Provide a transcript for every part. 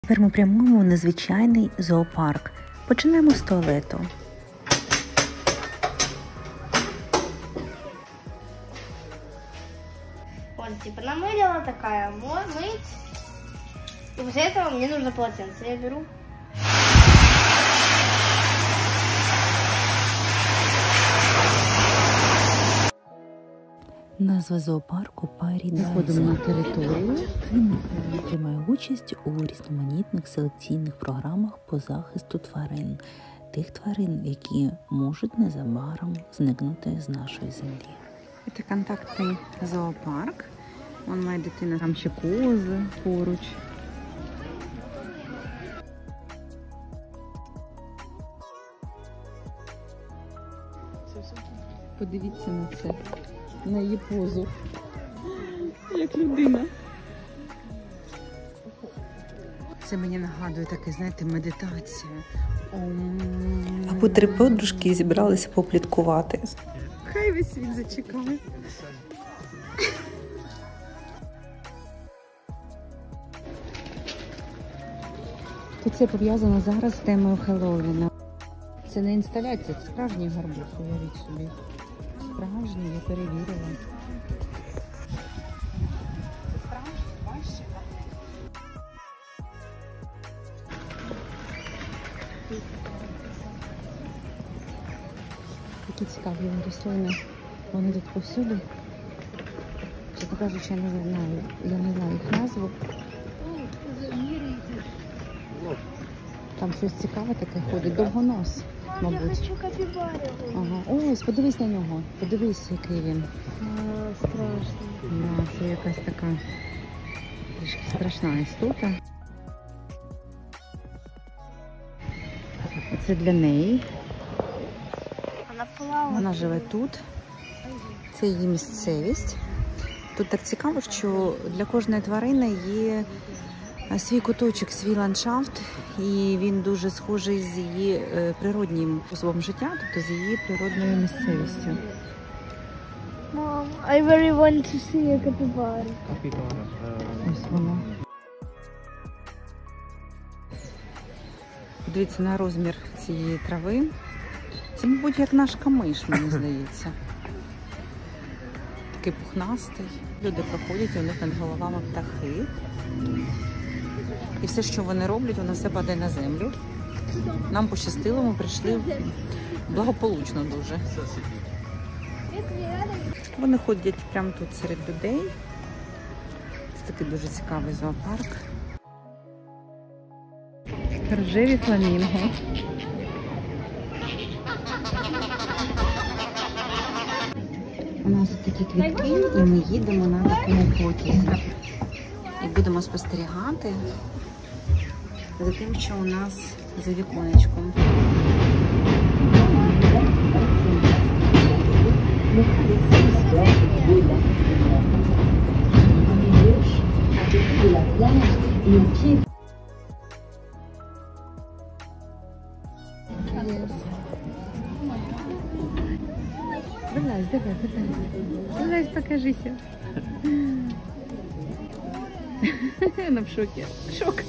Тепер ми прямуємо в незвичайний зоопарк. Починаємо з туалету. Вот, типа, намылила такая, мыть. И после этого мне нужно полотенце. Я беру. Назва зоопарку Парі. Заходимо на територію. Приймає участь у різноманітних селекційних програмах по захисту тварин. Тих тварин, які можуть незабаром зникнути з нашої землі. Це контактний зоопарк. Вон моя дитина, там ще кози поруч. Подивіться на це, на її позу, як людина. Це мені нагадує таке, знаєте, медитація. Або три подружки зібралися попліткувати. Хай весь світ зачекає. Тут це пов'язано зараз з темою Хеллоуіна. Це не інсталяція, це справжній гарбуз, уявіть собі. Справжній, я перевірила. Такі цікаві рослини. Вони тут повсюди. Чесно кажучи, я не знаю їх назву. Там щось цікаве таке ходить, довгонос, мабуть. Я хочу капібару. Ага. Ось, подивись на нього. Подивись, який він. Страшно. Да, це якась така трішки страшна істота. Це для неї. Вона плавала. Вона живе тут. Це її місцевість. Тут так цікаво, що для кожної тварини є свій куточок, свій ландшафт, і він дуже схожий з її природнім способом життя, тобто з її природною місцевістю. Mom, I very want to see a capybara. Ось вона. Дивіться на розмір цієї трави. Це, мабуть, як наш камиш, мені здається. Такий пухнастий. Люди проходять, у них над головами птахи. І все, що вони роблять, воно все падає на землю. Нам пощастило, ми прийшли благополучно дуже. Вони ходять прямо тут серед людей. Це такий дуже цікавий зоопарк. Рожеві фламінго. У нас такі квітки, і ми їдемо на такому потязі. І будемо спостерігати за тим, що у нас за віконечком. Вилазь, давай, вилазь. Вилазь, покажися. Она в шоке. Шок.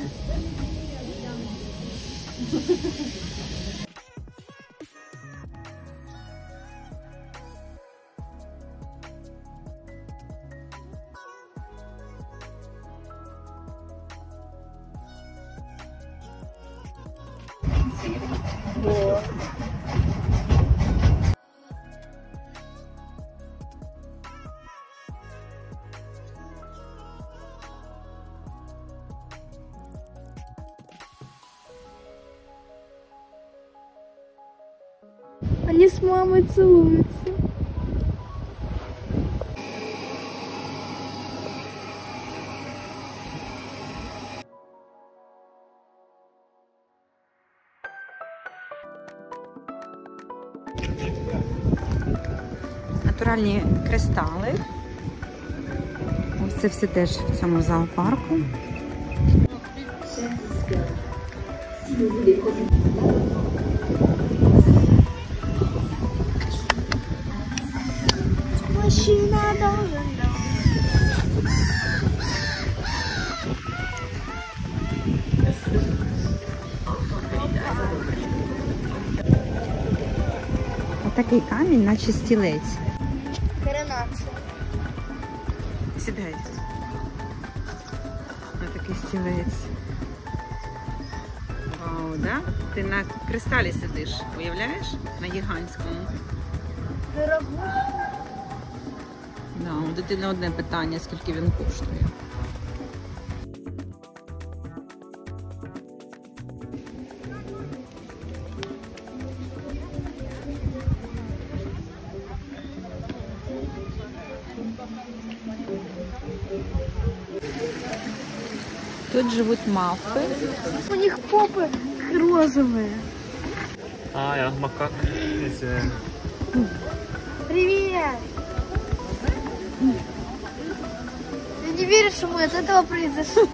Они с мамой целуются. Натуральні кристали. Ось це все теж в цьому зоопарку. Машина должен. Отакий камінь, наче стілець. Коронація. Сідай. На такий стілець. Вау, да? Ти на кристалі сидиш, уявляєш? На гігантському. Дорогой. Да, у дитини одне питання, скільки він коштує. Тут живуть мавпи. У них попы розовые. Ah ja, Makak ist Привет! Ты не веришь, что мы от этого произошло?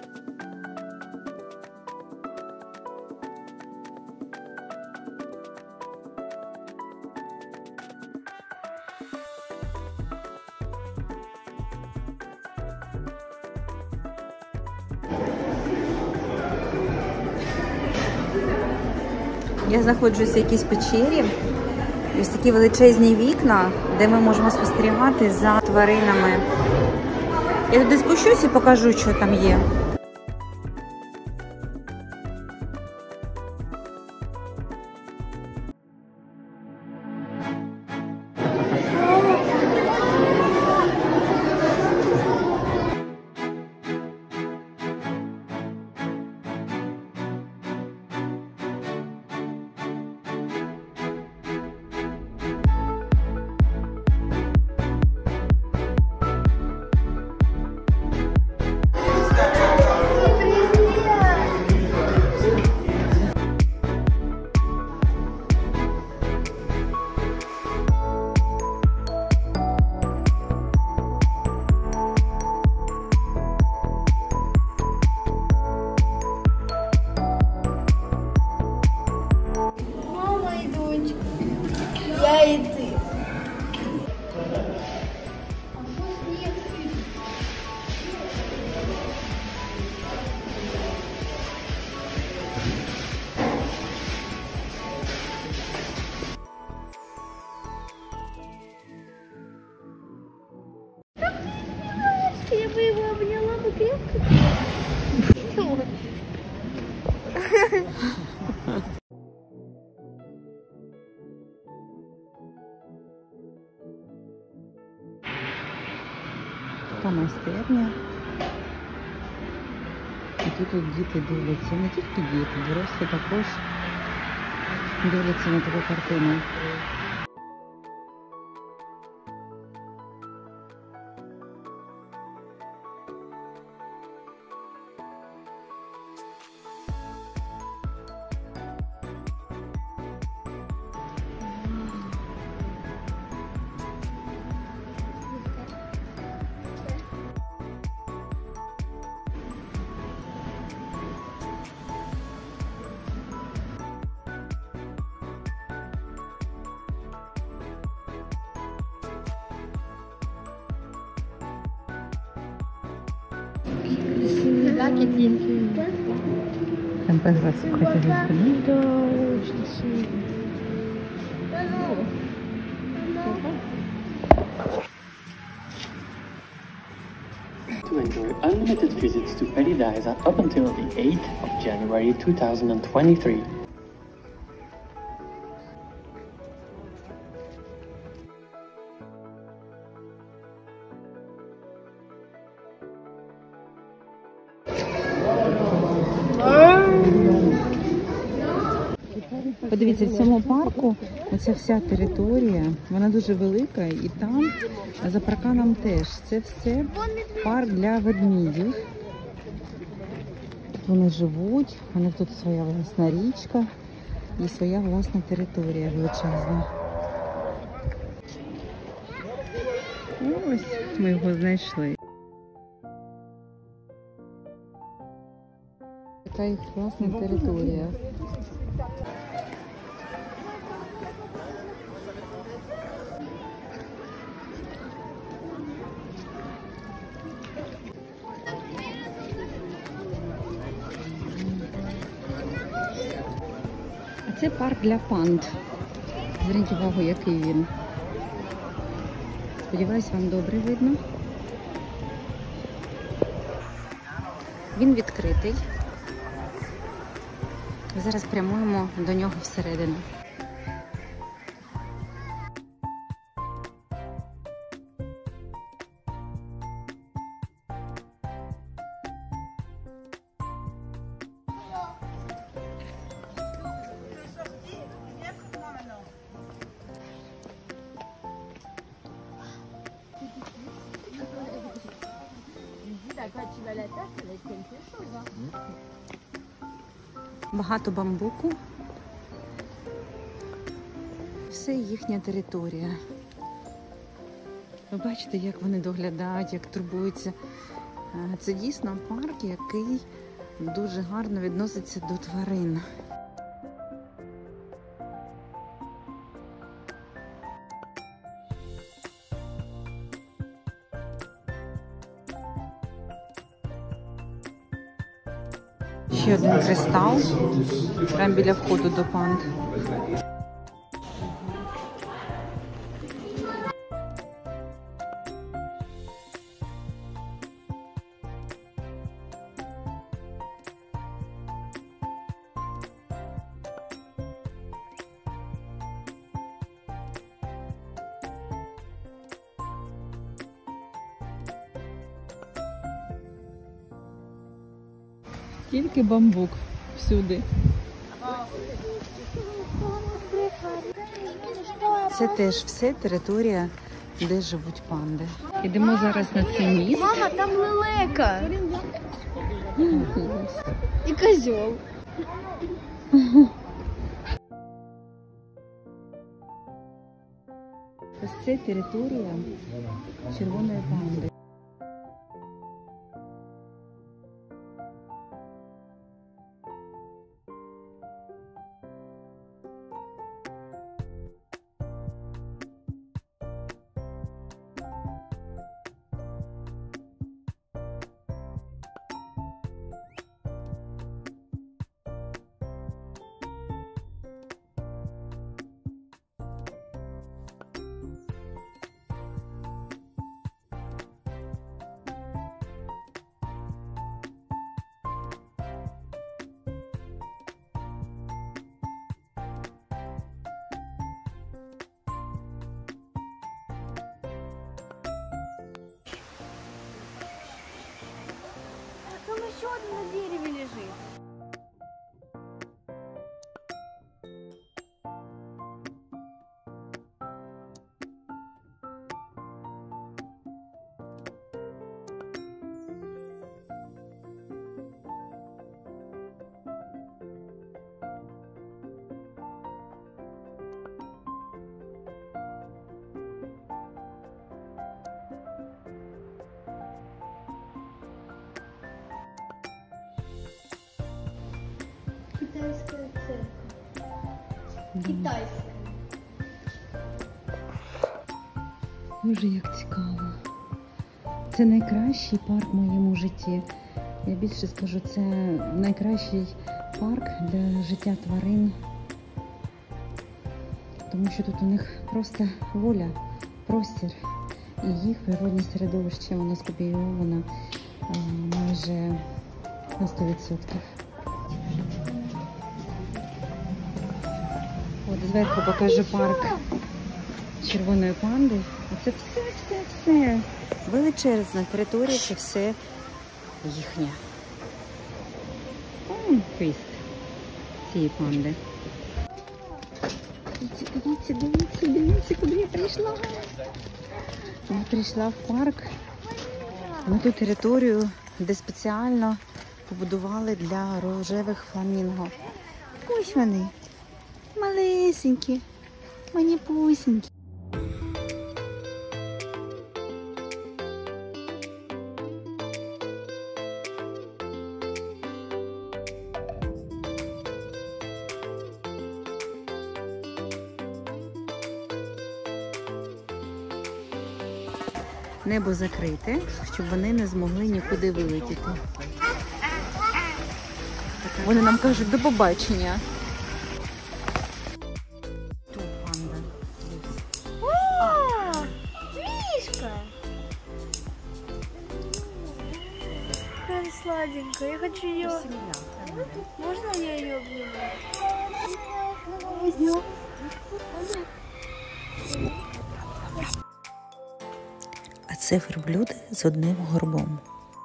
Я знаходжуся в якійсь печері. Ось такі величезні вікна, де ми можемо спостерігати за тваринами. Я туди спущусь і покажу, що там є. Мама и дочь. Я и ты. Я бы его обняла бы крепко. Така майстерня. І тут от діти дивляться, не тільки діти, дорослі також дивляться на таку картину. Там пограться хотели сбегать. Да, очень сильно. to enjoy unlimited visits to Paradise up until the 8th of January 2023. Подивіться, в цьому парку оця вся територія, вона дуже велика, і там за парканом теж. Це все парк для ведмідів. Тут вони живуть, у них тут своя власна річка і своя власна територія величезна. Ось ми його знайшли. Така їх власна територія. це парк для панд. Зверніть увагу, який він. Сподіваюсь, вам добре видно. Він відкритий. Зараз прямуємо до нього всередину. Багато бамбуку. Все їхня територія. Ви бачите, як вони доглядають, як турбуються. Це дійсно парк, який дуже гарно відноситься до тварин. Ще один кристал, прямо біля входу до панд. Тільки бамбук всюди. Це теж все територія, де живуть панди. Йдемо зараз на цей міст. Мама, там лелека. І козьол. Ось це територія червоної панди. Там еще один на дереве лежит. Китайская церковь. Китайская. Боже, як цікаво. Це найкращий парк в моєму житті. Я більше скажу, це найкращий парк для життя тварин. Тому що тут у них просто воля, простір. І їх природне середовище, воно скопійовано майже на 100%. От зверху покажу парк червоної панди. Оце все. Величезна територія, це все їхнє. Хвіст цієї панди. Дивіться, куди я прийшла. Я прийшла в парк, на ту територію, де спеціально побудували для рожевих фламінго. Ось вони, малесенькі, маніпусенькі. Небо закрите, щоб вони не змогли нікуди вилетіти. Вони нам кажуть до побачення. маленькая, я хочу ее. Можно я ее обниму? А це верблюди з одним горбом.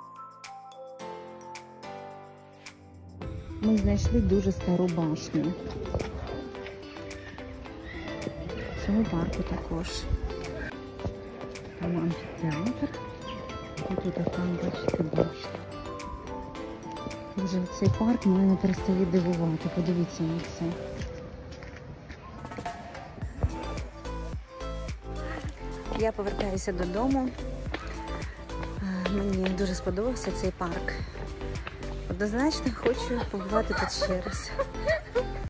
Ми знайшли дуже стару башню. В цьому парку також. Там амфітеатр. Тут така, бачите, башня. Вже цей парк мене не перестає дивувати. Подивіться на це. Я повертаюся додому. Мені дуже сподобався цей парк. Однозначно хочу побувати тут ще раз.